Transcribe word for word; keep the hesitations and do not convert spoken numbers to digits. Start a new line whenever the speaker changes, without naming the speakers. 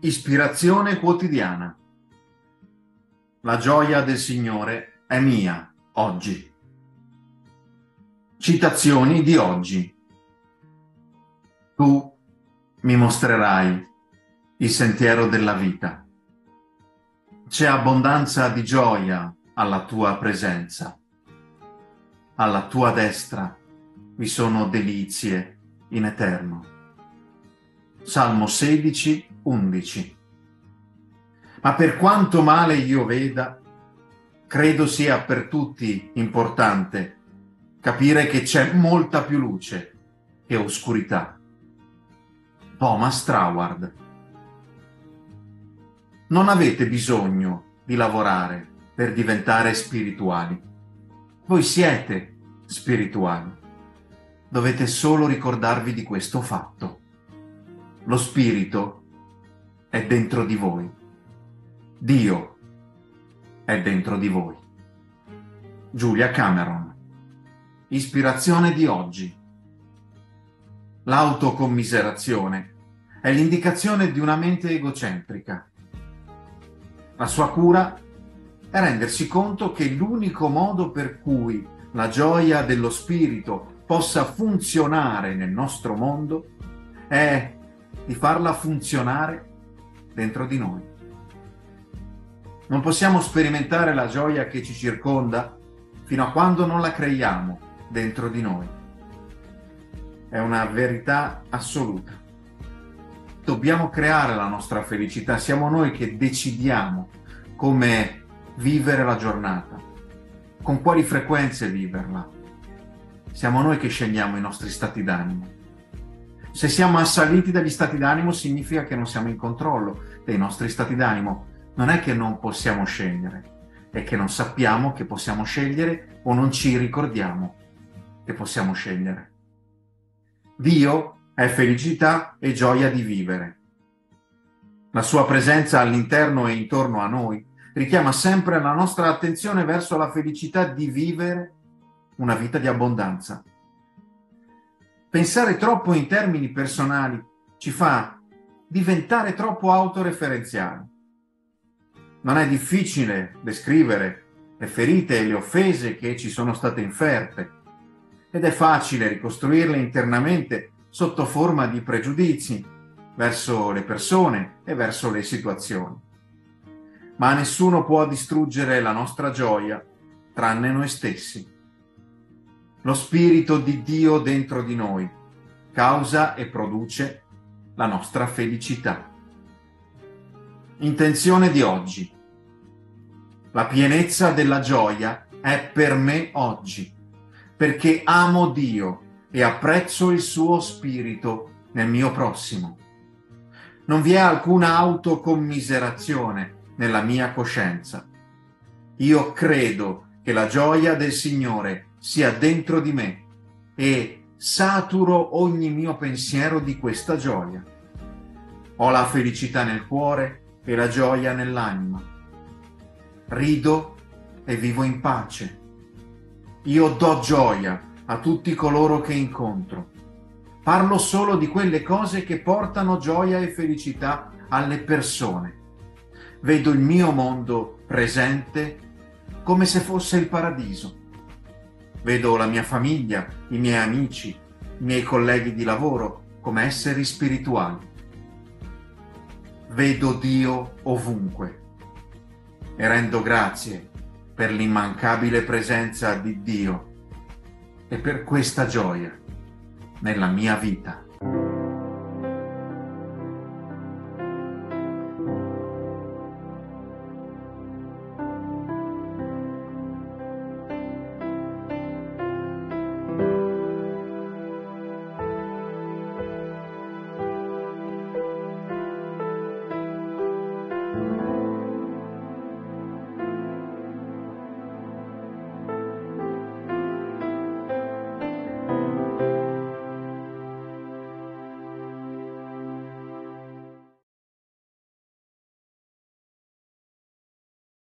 Ispirazione quotidiana. La gioia del Signore è mia oggi. Citazioni di oggi. Tu mi mostrerai il sentiero della vita. C'è abbondanza di gioia alla tua presenza. Alla tua destra vi sono delizie in eterno. Salmo sedici, undici. Ma per quanto male io veda, credo sia per tutti importante capire che c'è molta più luce che oscurità. Thomas Troward. Non avete bisogno di lavorare per diventare spirituali. Voi siete spirituali. Dovete solo ricordarvi di questo fatto. Lo spirito è dentro di voi. Dio è dentro di voi. Julia Cameron. Ispirazione di oggi. L'autocommiserazione è l'indicazione di una mente egocentrica. La sua cura è rendersi conto che l'unico modo per cui la gioia dello spirito possa funzionare nel nostro mondo è di farla funzionare dentro di noi. Non possiamo sperimentare la gioia che ci circonda fino a quando non la creiamo dentro di noi. È una verità assoluta. Dobbiamo creare la nostra felicità, siamo noi che decidiamo come vivere la giornata, con quali frequenze viverla. Siamo noi che scegliamo i nostri stati d'animo. Se siamo assaliti dagli stati d'animo significa che non siamo in controllo dei nostri stati d'animo. Non è che non possiamo scegliere, è che non sappiamo che possiamo scegliere o non ci ricordiamo che possiamo scegliere. Dio è felicità e gioia di vivere. La sua presenza all'interno e intorno a noi richiama sempre la nostra attenzione verso la felicità di vivere una vita di abbondanza. Pensare troppo in termini personali ci fa diventare troppo autoreferenziali. Non è difficile descrivere le ferite e le offese che ci sono state inferte ed è facile ricostruirle internamente sotto forma di pregiudizi verso le persone e verso le situazioni. Ma nessuno può distruggere la nostra gioia tranne noi stessi. Lo Spirito di Dio dentro di noi causa e produce la nostra felicità. Intenzione di oggi. La pienezza della gioia è per me oggi, perché amo Dio e apprezzo il suo Spirito nel mio prossimo. Non vi è alcuna autocommiserazione nella mia coscienza. Io credo che la gioia del Signore sia dentro di me e saturo ogni mio pensiero di questa gioia. Ho la felicità nel cuore e la gioia nell'anima. Rido e vivo in pace. Io do gioia a tutti coloro che incontro. Parlo solo di quelle cose che portano gioia e felicità alle persone. Vedo il mio mondo presente come se fosse il paradiso. Vedo la mia famiglia, i miei amici, i miei colleghi di lavoro come esseri spirituali. Vedo Dio ovunque e rendo grazie per l'immancabile presenza di Dio e per questa gioia nella mia vita.